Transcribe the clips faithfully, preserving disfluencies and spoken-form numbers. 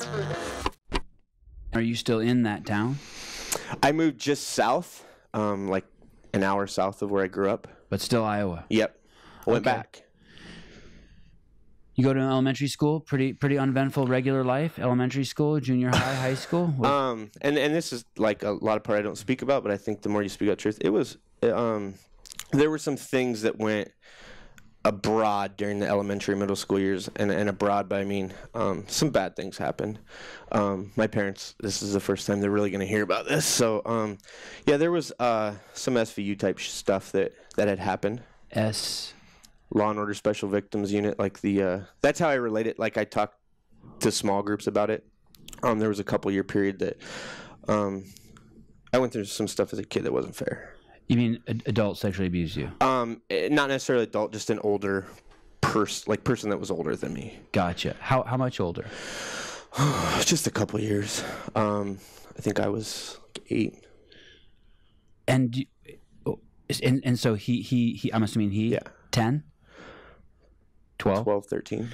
Are you still in that town? I moved just south, um, like an hour south of where I grew up. But still Iowa. Yep. Went Okay. back. You go to an elementary school, pretty pretty uneventful regular life, elementary school, junior high, high school? What- Um, and, and this is like a lot of part I don't speak about, but I think the more you speak about truth, it was, um, there were some things that went abroad during the elementary, middle school years, and, and abroad, but I mean, um, some bad things happened. Um, my parents, this is the first time they're really going to hear about this. So, um, yeah, there was, uh, some S V U type sh- stuff that, that had happened. S. Law and Order Special Victims Unit, like the, uh, that's how I relate it. Like I talked to small groups about it. Um, there was a couple year period that, um, I went through some stuff as a kid that wasn't fair. You mean ad- adults sexually abused you? Um, eh, not necessarily adult, just an older person, like person that was older than me. Gotcha. How how much older? Just a couple years. Um, I think I was like eight. And you, oh, and and so he he he. I'm assuming he. Yeah. ten? twelve? twelve, thirteen.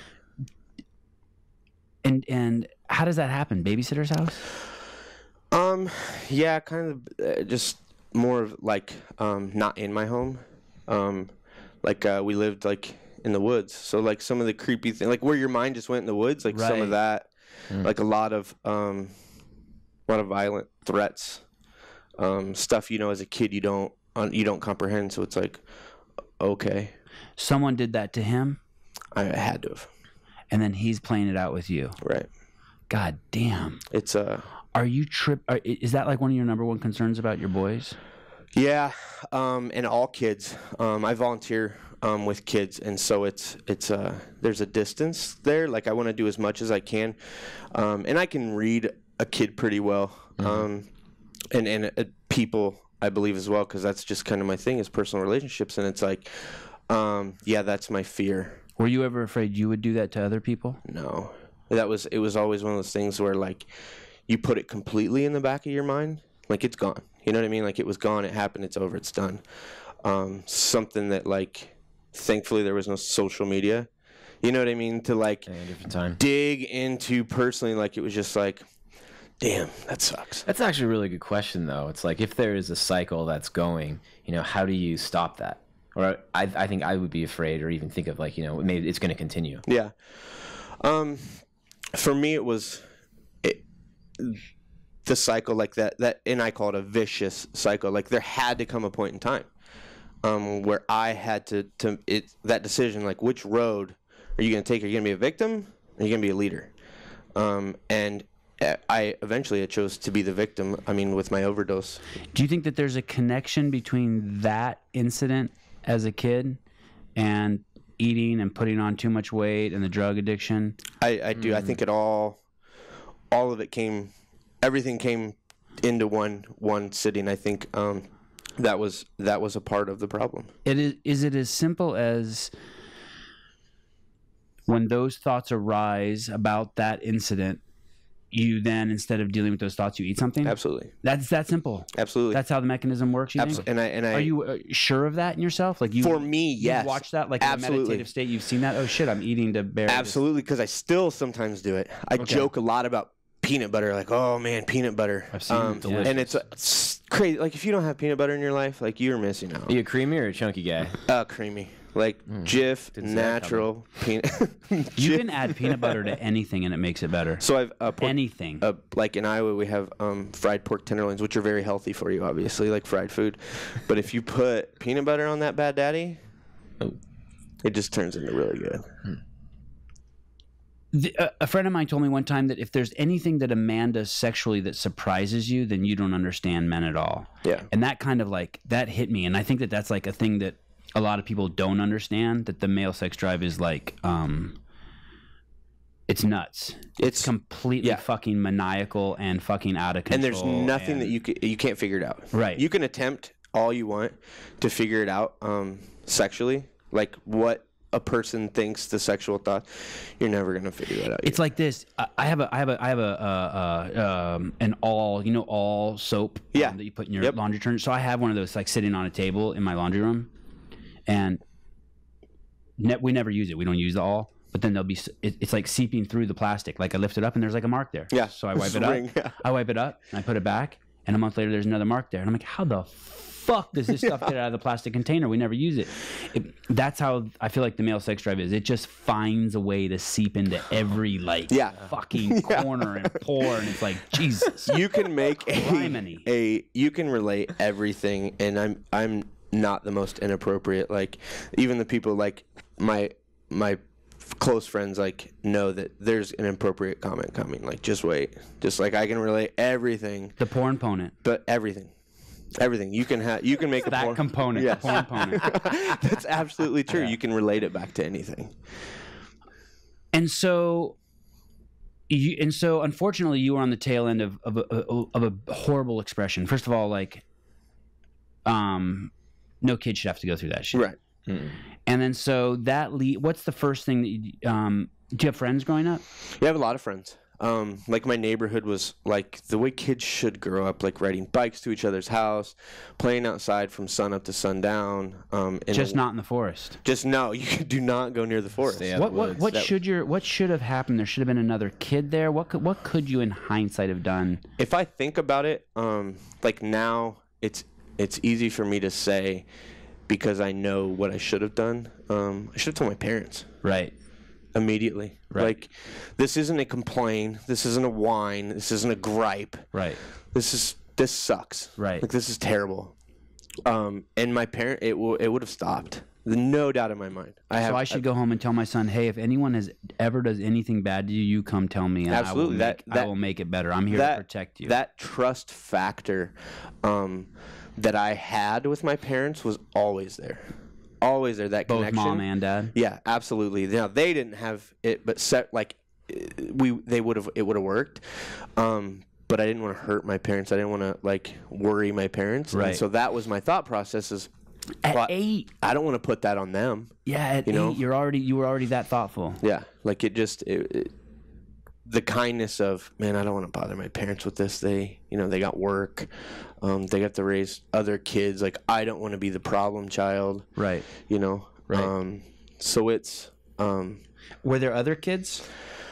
And and how does that happen? Babysitter's house? Um, yeah, kind of uh, just more of like um, not in my home. Um, like uh, we lived like in the woods, so like some of the creepy thing, like where your mind just went in the woods, like some Right. of that, Mm. like a lot of um, a lot of violent threats, um, stuff you know as a kid you don't uh, you don't comprehend. So it's like, okay, Someone did that to him, I had to have, and then he's playing it out with you. right? God damn. It's uh. Are you trip? Are, i- is that like one of your number one concerns about your boys? Yeah, um, and all kids. Um, I volunteer um, with kids, and so it's it's uh, there's a distance there. Like I want to do as much as I can, um, and I can read a kid pretty well, um, and and uh, people I believe as well, because that's just kind of my thing is personal relationships, and it's like, um, yeah, that's my fear. Were you ever afraid you would do that to other people? No, that was it was always one of those things where like you put it completely in the back of your mind, like it's gone. You know what I mean? Like it was gone, it happened, it's over, it's done. Um, something that like, thankfully there was no social media. You know what I mean? To like Yeah, different time. dig into personally, like it was just like, damn, that sucks. That's actually a really good question, though. It's like if there is a cycle that's going, you know, how do you stop that? Or I, I think I would be afraid, or even think of like, you know, maybe it's going to continue. Yeah. Um, for me, it was it, the cycle like that, that, and I call it a vicious cycle. Like there had to come a point in time um, where I had to, to it, that decision, like which road are you going to take? Are you going to be a victim? Or are you going to be a leader? Um, and I eventually I chose to be the victim. I mean, with my overdose. Do you think that there's a connection between that incident as a kid and eating and putting on too much weight and the drug addiction? I, I do. I think it all, all of it came, everything came into one one sitting. I think um, that was that was a part of the problem. It is. Is it as simple as when those thoughts arise about that incident, you then, instead of dealing with those thoughts, you eat something? Absolutely, That's that simple. absolutely. That's how the mechanism works. You Abso- think? and I and I Are you uh, sure of that in yourself? Like you, for me, you've yes, watched that like in a absolutely. meditative state. You've seen that. Oh shit! I'm eating to bear. this- Absolutely, because I still sometimes do it. I joke a lot about peanut butter, like, oh man, peanut butter. I've seen it, delicious. and it's, uh, it's crazy. Like if you don't have peanut butter in your life, like you're missing out. Are you a creamy or a chunky guy? Uh, creamy, like Jif, Didn't see that natural peanut. You Jif. can add peanut butter to anything and it makes it better. So I've uh, pork, Anything. uh, like in Iowa, we have um, fried pork tenderloins, which are very healthy for you, obviously, like fried food. But if you put peanut butter on that bad daddy, Oh. it just turns into really good. The, a, a friend of mine told me one time that if there's anything that a man does sexually that surprises you, then you don't understand men at all. Yeah. And that kind of like, that hit me. And I think that that's like a thing that a lot of people don't understand, that the male sex drive is like, um, it's nuts. It's Completely yeah. fucking maniacal and fucking out of control. and there's nothing and- that you ca- you can't figure it out. Right. You can attempt all you want to figure it out um, sexually, like what a person thinks the sexual thought. You're never gonna figure that out. It's like this. I I have a, I have a, I have a, uh, uh, um, an all, you know, all soap. um, Yeah. that you put in your Yet. laundry detergent. So I have one of those like sitting on a table in my laundry room, and ne- we never use it. We don't use the all. but then there'll be s- it, it's like seeping through the plastic. Like I lift it up and there's like a mark there. Yeah. So I wipe It's it a up. ring, yeah. I wipe it up and I put it back, and a month later there's another mark there, and I'm like, how the fuck does this stuff get out of the plastic container? We never use it. it. That's how I feel like the male sex drive is. It just finds a way to seep into every like Yeah. fucking corner and pore, and it's like Jesus. You can make a, Criminy. a you can relate everything, and I'm I'm not the most inappropriate. Like even the people like my my close friends like know that there's an appropriate comment coming. Like just wait, just like I can relate everything, The porn component. but everything, everything you can have. You can make a That porn- component. Yes. The porn component. That's absolutely true. You can relate it back to anything. And so, you, and so, unfortunately, you were on the tail end of of a, of a horrible expression. First of all, like, um, no kid should have to go through that shit. Right. And then, so that lead. What's the first thing that you, um? Do you have friends growing up? You have a lot of friends. Um, like my neighborhood was like the way kids should grow up, like riding bikes to each other's house, playing outside from sun up to sundown. Um, and Just not in the forest. just no, you do not go near the forest. Stay out What the what woods. what That- should your what should have happened? There should have been another kid there. What could what could you in hindsight have done? If I think about it, um, like now, it's it's easy for me to say because I know what I should have done. Um, I should have told my parents Right. immediately. Right. Like, this isn't a complaint. This isn't a whine. This isn't a gripe. Right. This is this sucks. Right. Like this is terrible. Um, and my parent, it will it would have stopped. No doubt in my mind. I have. So I should go home and tell my son, hey, if anyone has ever does anything bad to you, you come tell me. And Absolutely. I will, That- make, I that- will make it better. I'm here that to protect you. That trust factor, um, that I had with my parents was always there. Always there. That Both connection. mom and dad. Yeah, absolutely. Now they didn't have it, but set like we they would have it would have worked. Um, but I didn't want to hurt my parents. I didn't want to like worry my parents. And Right. so that was my thought process. Is At well, eight. I don't want to put that on them. Yeah, at You know? eight, you're already you were already that thoughtful. Yeah, like it just it, it, the kindness of man. I don't want to bother my parents with this. They you know they got work. Um, they got to raise other kids. Like I don't want to be the problem child. Right. You know. Right. Um, so it's um, Were there other kids?